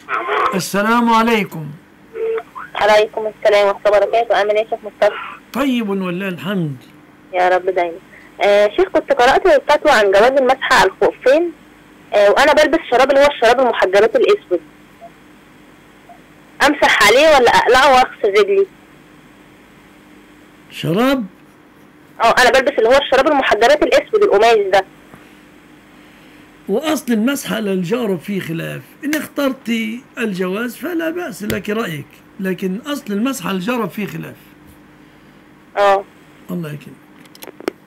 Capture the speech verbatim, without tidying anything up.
السلام عليكم. عليكم السلام ورحمة الله وبركاته. عامل ايه يا شيخ مصطفى؟ طيب ولله الحمد. يا رب دايما. آه شيخ، كنت قرأت فتوى عن جواز المسح على الخفين آه وأنا بلبس شراب اللي هو الشراب المحجبات الأسود، أمسح عليه ولا أقلعه وأغسل رجلي؟ شراب؟ اه أنا بلبس اللي هو الشراب المحجبات الأسود القماش ده. وأصل المسح على الجارب فيه خلاف، إن اخترت الجواز فلا بأس لك رأيك، لكن أصل المسح على الجارب فيه خلاف. اه الله يكرمك.